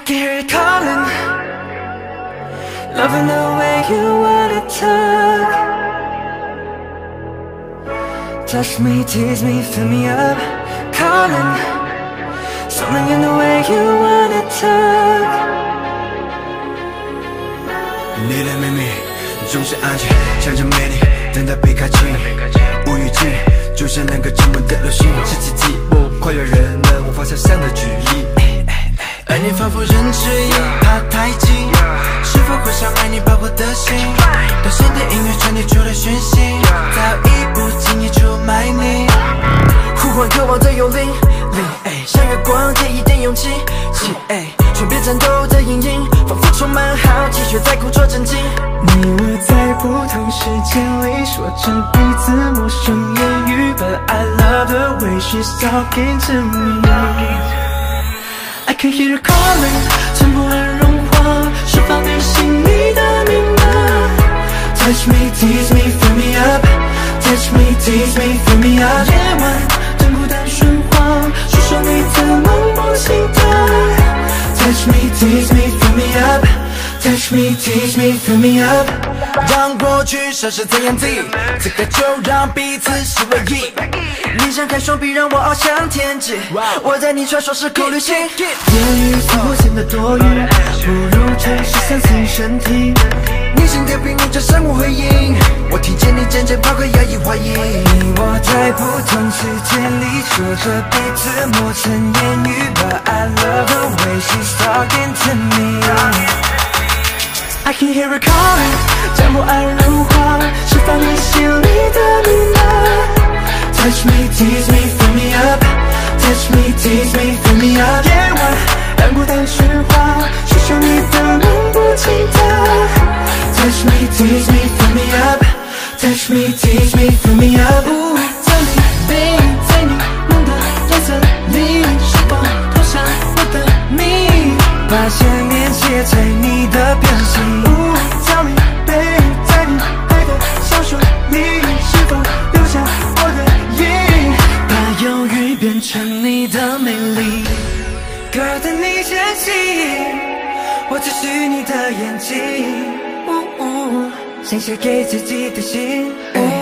can hear it calling, loving the way you wanna talk. Touch me, tease me, fill me up, calling, something in the way you wanna talk. 你的秘密总是安静，想着美丽，等待被开启，无预警，就像那个沉默的流星，拾起寂寞，跨越人们无法想象的距离。而你仿佛人之一，怕太近，是否会伤害你保护的心？当新的音乐传递出了讯息，再有一步经意出卖你， 呼唤渴望的幽灵，像月光借一点勇气，全边战斗的阴影，仿佛充满好奇，却在故作镇静。 你我在不同时间里说着彼此陌生言语 ，But I love the way she's talking to me。I can hear her calling， 沉默而融化，释放你心里的密码。Touch me, tease me, fill me up. Touch me, tease me, fill me up. 夜晚真孤单喧哗，诉说你的梦不心跳。Touch me, tease me, fill me up. Touch me, tease me, fill me up. 让过去消失在眼底，此刻就让彼此是唯一。 你张开双臂，让我翱翔天际。我在你传说时空旅行。 言语似乎显得多余，不如诚实相信身体。 你心跳频率着相互回应，我听见你渐渐抛开压抑怀疑。 你我在不同时间里说着彼此陌生言语 ，But I love the way she's talking to me。I can hear her calling， 将不安融化，释放你心里的密码。 Touch me, tease me, fill me up. Touch me, tease me, fill me up. 夜晚让孤单喧哗，诉说你的梦不轻踏。 Touch me, tease me, fill me up. Touch me, tease me, fill me up. Tell me, babe， 在你梦的颜色里，是否投下我的谜？ 把想念写在你的表情。 Tell me, babe， 在你爱的小说里，是否留下我的影？ 把忧郁变成你的美丽。Girl， 等你前行，我只是你的眼睛。想写给自己的信。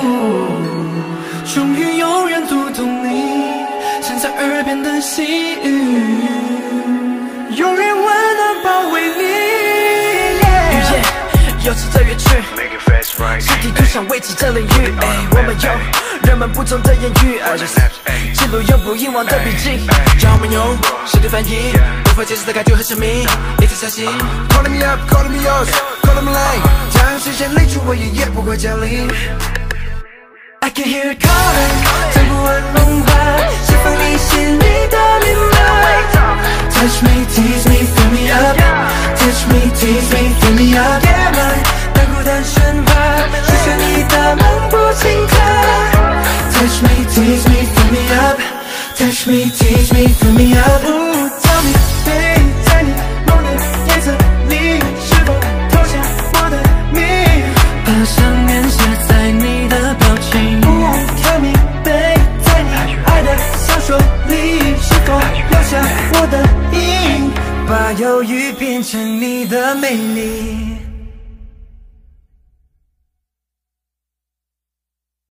终于有人读懂你像在耳边的细语，永远温暖包围你。 语言有时在越去，实体图像维持着领域。我们用人们不同的言语，记录永不遗忘的笔记。 让我们用实体翻译，无法解释的感觉和神秘，一直相信。Calling me up, calling me yours, calling me line， 将视线离出我也不会降临。 I can hear it calling， 将不安融化，释放你心里的密码。Touch me, tease me, fill me up. Touch me, tease me, fill me up. 夜晚当孤单喧哗，诉说你的梦不轻踏。Touch me, tease me, fill me up. Touch me, tease me, fill me up. Tell me, babe， 在你梦的颜色里，是否投下我的谜？ 把想念写在你的表情。 Tell me, babe， 在你爱的小说里，是否留下我的影？ 把忧郁变成你的美丽。